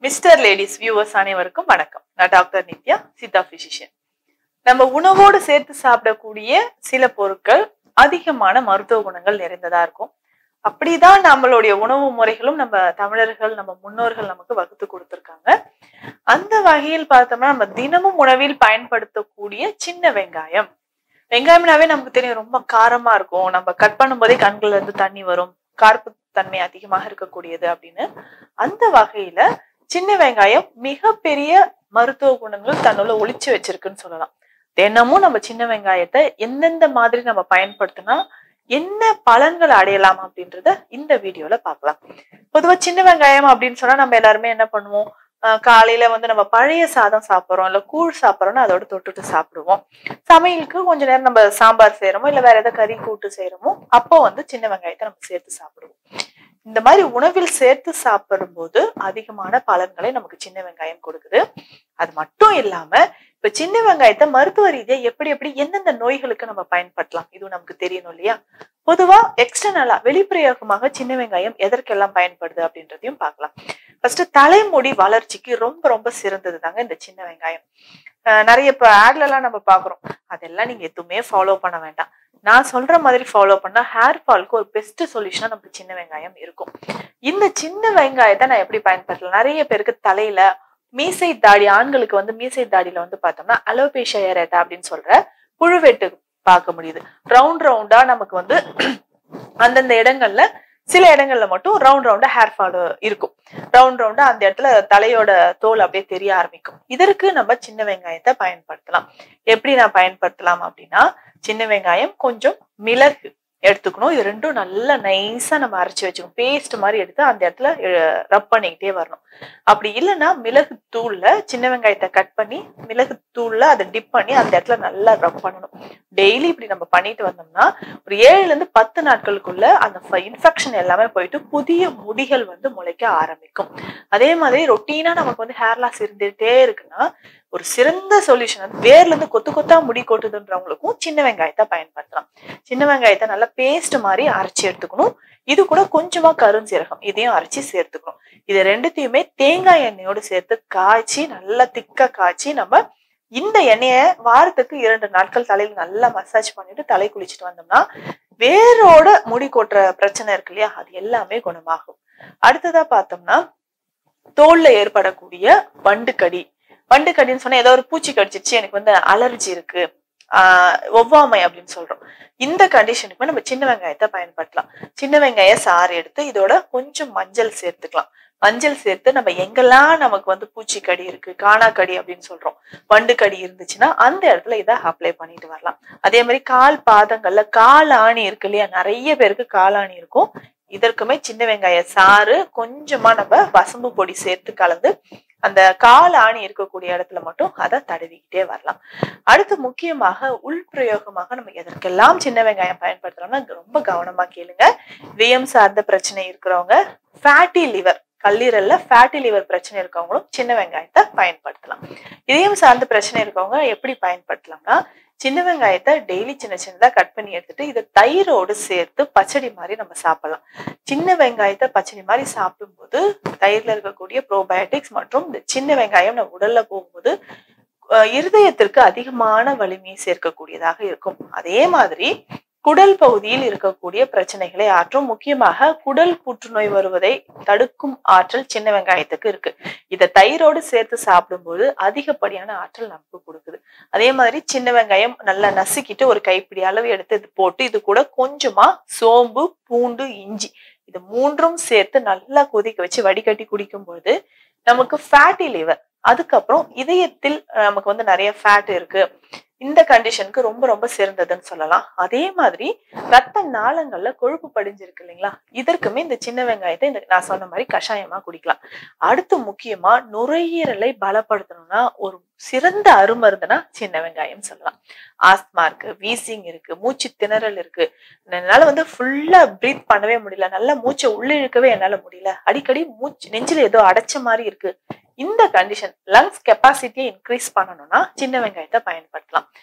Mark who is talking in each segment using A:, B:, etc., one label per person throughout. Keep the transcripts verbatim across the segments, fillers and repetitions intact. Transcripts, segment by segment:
A: Mister ladies viewers அனைவருக்கும் வணக்கம். நான் டாக்டர் நித்யா, சித்தா பிசிஷியன். நம்ம உணவோடு சேர்த்து சாப்பிடக்கூடிய சில பொருட்கள் அதிகமான மருத்துவ குணங்கள் நிறைந்ததா இருக்கும். அப்படிதான் நம்மளுடைய உணவு முறைகளும் நம்ம தமிழர்கள், நம்ம முன்னோர்கள் நமக்கு வகுத்து கொடுத்திருக்காங்க. அந்த வகையில் பார்த்தோம்னா நம்ம தினமும் உணவில் பயன்படுத்தக்கூடிய சின்ன வெங்காயம். வெங்காயம்னாவே நமக்கு தெரியும், ரொம்ப காரமா இருக்கும். நம்ம கட் பண்ணும் போதே கண்கள்ல இருந்து தண்ணி வரும், கார்ப்பு தன்மை அதிகமாக இருக்கக்கூடியது அப்படின்னு. அந்த வகையில சின்ன வெங்காயம் மிகப்பெரிய மருத்துவ குணங்கள் தன்னுள்ள ஒளிச்சு வச்சிருக்குன்னு சொல்லலாம். தினமும் நம்ம சின்ன வெங்காயத்தை எந்தெந்த மாதிரி நம்ம பயன்படுத்தினா என்ன பலன்கள் அடையலாம் அப்படின்றத இந்த வீடியோல பார்க்கலாம். பொதுவா சின்ன வெங்காயம் அப்படின்னு சொன்னா நம்ம எல்லாருமே என்ன பண்ணுவோம், ஆஹ் காலையில வந்து நம்ம பழைய சாதம் சாப்பிட்றோம், இல்ல கூழ் சாப்பிட்றோம்னா அதோட தொட்டுட்டு சாப்பிடுவோம். சமையலுக்கு கொஞ்ச நேரம் நம்ம சாம்பார் செய்யறோமோ இல்ல வேற ஏதாவது கறி கூட்டு செய்யறோமோ அப்போ வந்து சின்ன வெங்காயத்தை நம்ம சேர்த்து சாப்பிடுவோம். இந்த மாதிரி உணவில் சேர்த்து சாப்பிடும் போது அதிகமான பலன்களை நமக்கு சின்ன வெங்காயம் கொடுக்குது. அது மட்டும் இல்லாம இப்ப சின்ன வெங்காயத்தை மருத்துவ ரீதியா எப்படி எப்படி எந்தெந்த நோய்களுக்கு நம்ம பயன்படுத்தலாம் இதுவும் நமக்கு தெரியணும் இல்லையா. பொதுவா எக்ஸ்டர்னலா வெளிப்பிரயோகமாக சின்ன வெங்காயம் எதற்கெல்லாம் பயன்படுது அப்படின்றதையும் பார்க்கலாம். ஃபர்ஸ்ட் தலைமுடி வளர்ச்சிக்கு ரொம்ப ரொம்ப சிறந்தது தாங்க இந்த சின்ன வெங்காயம். அஹ் நிறைய இப்ப ஆட்ல எல்லாம் நம்ம பாக்குறோம், அதெல்லாம் நீங்க எதுவுமே ஃபாலோ பண்ண வேண்டாம். நான் சொல்ற மாதிரி ஃபாலோ பண்ணா ஹேர் ஃபால்க்கு ஒரு பெஸ்ட் சொல்யூஷனா நமக்கு சின்ன வெங்காயம் இருக்கும். இந்த சின்ன வெங்காயத்தை நான் எப்படி பயன்படுத்தலாம், நிறைய பேருக்கு தலையில மீசை தாடி, ஆண்களுக்கு வந்து மீசை தாடியில வந்து பார்த்தோம்னா அலோபேஷியா ஏரேட்டா அப்படின்னு சொல்ற புழுவெட்டு பார்க்க முடியுது. ரவுண்ட் ரவுண்டா நமக்கு வந்து அந்தந்த இடங்கள்ல சில இடங்கள்ல மட்டும் ரவுண்ட் ரவுண்டா ஹேர் ஃபால் இருக்கும். ரவுண்ட் ரவுண்டா அந்த இடத்துல தலையோட தோல் அப்படியே தெரிய ஆரம்பிக்கும். இதற்கு நம்ம சின்ன வெங்காயத்தை பயன்படுத்தலாம். எப்படி நான் பயன்படுத்தலாம் அப்படின்னா, சின்ன வெங்காயம், கொஞ்சம் மிளகு எடுத்துக்கணும். இது ரெண்டும் நல்லா நைஸா நம்ம அரைச்சி வச்சுக்கணும். பேஸ்ட் மாதிரி எடுத்து அந்த இடத்துல ரப் பண்ணிக்கிட்டே வரணும். அப்படி இல்லைன்னா மிளகு தூள்ல சின்ன வெங்காயத்தை கட் பண்ணி மிளகு தூள்ல அதை டிப் பண்ணி அந்த இடத்துல நல்லா ரப் பண்ணணும். டெய்லி இப்படி நம்ம பண்ணிட்டு வந்தோம்னா ஒரு ஏழுல இருந்து பத்து நாட்களுக்குள்ள அந்த இன்ஃபெக்ஷன் எல்லாமே போயிட்டு புதிய முடிகள் வந்து முளைக்க ஆரம்பிக்கும். அதே மாதிரி ரொட்டீனா நமக்கு வந்து ஹேர் லாஸ் இருந்துட்டே இருக்குன்னா ஒரு சிறந்த சொல்யூஷன் வந்து வேர்ல இருந்து கொத்து கொத்தா முடி கொட்டுதுன்றவங்களுக்கும் சின்ன வெங்காயத்தை பயன்படுத்தலாம். சின்ன வெங்காயத்தை நல்லா பேஸ்ட் மாதிரி அரைச்சி எடுத்துக்கணும். இது கூட கொஞ்சமா கருஞ்சீரகம் இதையும் அரைச்சி சேர்த்துக்கணும். இது ரெண்டுத்தையுமே தேங்காய் எண்ணெயோடு சேர்த்து காய்ச்சி நல்லா திக்கா காய்ச்சி நம்ம இந்த எண்ணெய வாரத்துக்கு இரண்டு நாட்கள் தலையில நல்லா மசாஜ் பண்ணிட்டு தலை குளிச்சுட்டு வந்தோம்னா வேரோட முடி கொட்டுற பிரச்சனை இருக்கு இல்லையா, அது எல்லாமே குணமாகும். அடுத்ததா பார்த்தோம்னா தோல்ல ஏற்படக்கூடிய வண்டுக்கடி. வண்டுக்கடின்னு சொன்னா ஏதோ ஒரு பூச்சி கடிச்சிருச்சு, எனக்கு வந்து அலர்ஜி இருக்கு, ஆஹ் ஒவ்வாமை அப்படின்னு சொல்றோம். இந்த கண்டிஷனுக்கு நம்ம சின்ன வெங்காயத்தை பயன்படுத்தலாம். சின்ன வெங்காய சாறு எடுத்து இதோட கொஞ்சம் மஞ்சள் சேர்த்துக்கலாம். மஞ்சள் சேர்த்து நம்ம எங்கெல்லாம் நமக்கு வந்து பூச்சிக்கடி இருக்கு, காணாக்கடி அப்படின்னு சொல்றோம், வண்டு கடி இருந்துச்சுன்னா அந்த இடத்துல இதை அப்ளை பண்ணிட்டு வரலாம். அதே மாதிரி கால் பாதங்கள்ல கால் ஆணி இருக்கு இல்லையா, நிறைய பேருக்கு காலாணி இருக்கும். இதற்குமே சின்ன வெங்காய சாறு கொஞ்சமா நம்ம வசம்பு பொடி சேர்த்து கலந்து அந்த கால் ஆணி இருக்கக்கூடிய இடத்துல மட்டும் அதை தடவிக்கிட்டே வரலாம். அடுத்து முக்கியமாக உள் பிரயோகமாக நம்ம எதற்கெல்லாம் சின்ன வெங்காயம் பயன்படுத்துறோம்னா ரொம்ப கவனமா கேளுங்க. வியம் சார்ந்த பிரச்சனை இருக்கிறவங்க, ஃபேட்டி லிவர், கல்லீரல்ல ஃபேட்டி லிவர் பிரச்சனை இருக்கவங்களும் சின்ன வெங்காயத்தை பயன்படுத்தலாம். இதயம் சார்ந்த பிரச்சனை இருக்கவங்க எப்படி பயன்படுத்தலாம்னா, சின்ன வெங்காயத்தை டெய்லி சின்ன சின்னதா கட் பண்ணி எடுத்துட்டு இதை தயிரோடு சேர்த்து பச்சடி மாதிரி நம்ம சாப்பிடலாம். சின்ன வெங்காயத்தை பச்சடி மாதிரி சாப்பிடும்போது தயிர்ல இருக்கக்கூடிய ப்ரோபயோட்டிக்ஸ் மற்றும் இந்த சின்ன வெங்காயம் நம்ம உடல்ல போகும்போது இருதயத்திற்கு அதிகமான வலிமையை சேர்க்கக்கூடியதாக இருக்கும். அதே மாதிரி குடல் பகுதியில் இருக்கக்கூடிய பிரச்சனைகளை ஆற்றும். முக்கியமாக குடல் புற்றுநோய் வருவதை தடுக்கும் ஆற்றல் சின்ன வெங்காயத்துக்கு இருக்கு. இதை தயிரோடு சேர்த்து சாப்பிடும்போது அதிகப்படியான ஆற்றல் நமக்கு கொடுக்குது. அதே மாதிரி சின்ன வெங்காயம் நல்லா நசுக்கிட்டு ஒரு கைப்பிடி அளவு எடுத்து இது போட்டு இது கூட கொஞ்சமா சோம்பு, பூண்டு, இஞ்சி இது மூன்றும் சேர்த்து நல்லா கொதிக்க வச்சு வடிகட்டி குடிக்கும் பொழுது நமக்கு ஃபேட்டி லிவர், அதுக்கப்புறம் இதயத்தில் நமக்கு வந்து நிறைய ஃபேட் இருக்கு, இந்த கண்டிஷனுக்கு ரொம்ப ரொம்ப சிறந்ததுன்னு சொல்லலாம். அதே மாதிரி ரத்த நாளங்கள்ல கொழுப்பு படிஞ்சிருக்கு இல்லைங்களா, இதற்குமே இந்த சின்ன வெங்காயத்தை இந்த நான் சொன்ன மாதிரி கஷாயமா குடிக்கலாம். அடுத்து முக்கியமா நுரையீரலை பலப்படுத்தணும்னா ஒரு சிறந்த அருமருந்துனா சின்ன வெங்காயம் சொல்லலாம். ஆஸ்துமா இருக்கு, வீசிங் இருக்கு, மூச்சு திணறல் இருக்கு, என்னால வந்து ஃபுல்லா பிரீத் பண்ணவே முடியல, நல்லா மூச்சை உள்ள இழுக்கவே என்னால முடியல, அடிக்கடி மூச்சு நெஞ்சில ஏதோ அடைச்ச மாதிரி இருக்கு, இந்த கண்டிஷன் லங்ஸ் கெப்பாசிட்டியை இன்க்ரீஸ் பண்ணணும்னா சின்ன வெங்காயத்தை பயன்படுத்தலாம்.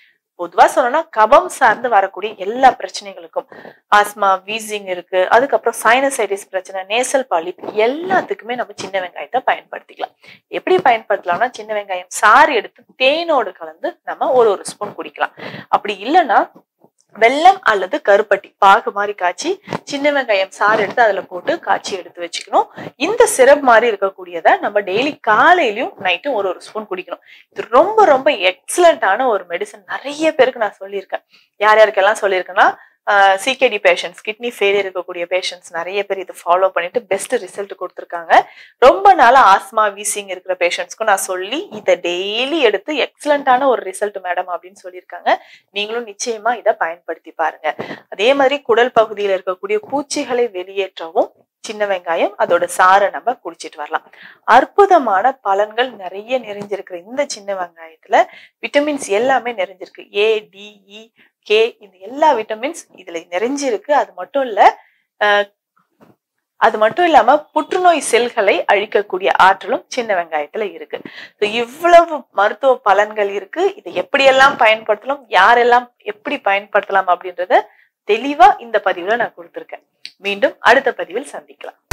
A: பொதுவா சொல்லணும்னா கபம் சார்ந்து வரக்கூடிய எல்லா பிரச்சனைகளுக்கும், ஆஸ்மா, வீசிங் இருக்கு, அதுக்கப்புறம் சைனசைட்டிஸ் பிரச்சனை, நேசல் பாலிப் எல்லாத்துக்குமே நம்ம சின்ன வெங்காயத்தை பயன்படுத்திக்கலாம். எப்படி பயன்படுத்தலாம்னா சின்ன வெங்காயம் சாறு எடுத்து தேனோடு கலந்து நம்ம ஒரு ஒரு ஸ்பூன் குடிக்கலாம். அப்படி இல்லைன்னா வெல்லம் அல்லது கருப்பட்டி பாகு மாதிரி காய்ச்சி சின்ன வெங்காயம் சாறு எடுத்து அதுல போட்டு காய்ச்சி எடுத்து வச்சுக்கணும். இந்த சிரப் மாதிரி இருக்கக்கூடியதை நம்ம டெய்லி காலையிலயும் நைட்டும் ஒரு ஒரு ஸ்பூன் குடிக்கணும். இது ரொம்ப ரொம்ப எக்ஸலண்டான ஒரு மெடிசன். நிறைய பேருக்கு நான் சொல்லியிருக்கேன். யார் யாருக்கெல்லாம் சொல்லியிருக்கேன்னா சிகேடி பேஷன்ஸ், கிட்னி ஃபெயிலியர் இருக்கக்கூடிய பேஷன்ஸ் நிறைய பேர் இதை ஃபாலோ பண்ணிட்டு பெஸ்ட் ரிசல்ட் கொடுத்துருக்காங்க. ரொம்ப நாளா ஆஸ்மா, வீசிங் இருக்கிற பேஷன்ஸ்க்கும் நான் சொல்லி இதை டெய்லி எடுத்து எக்ஸலண்டான ஒரு ரிசல்ட் மேடம் அப்படின்னு சொல்லியிருக்காங்க. நீங்களும் நிச்சயமா இதை பயன்படுத்தி பாருங்க. அதே மாதிரி குடல் பகுதியில் இருக்கக்கூடிய பூச்சிகளை வெளியேற்றவும் சின்ன வெங்காயம் அதோட சாரை நம்ம குடிச்சிட்டு வரலாம். அற்புதமான பலன்கள் நிறைய நிறைஞ்சிருக்கிற இந்த சின்ன வெங்காயத்துல விட்டமின்ஸ் எல்லாமே நிறைஞ்சிருக்கு. ஏ, டி, இ, கே, இந்த எல்லா விட்டமின்ஸ் இதுல நிறைஞ்சிருக்கு. அது மட்டும் இல்ல அஹ் அது மட்டும் இல்லாம புற்றுநோய் செல்களை அழிக்கக்கூடிய ஆற்றலும் சின்ன வெங்காயத்துல இருக்கு. இவ்வளவு மருத்துவ பலன்கள் இருக்கு. இதை எப்படியெல்லாம் பயன்படுத்தலாம், யாரெல்லாம் எப்படி பயன்படுத்தலாம் அப்படின்றத தெளிவா இந்த பதிவுல நான் கொடுத்திருக்கேன். மீண்டும் அடுத்த பதிவில் சந்திக்கலாம்.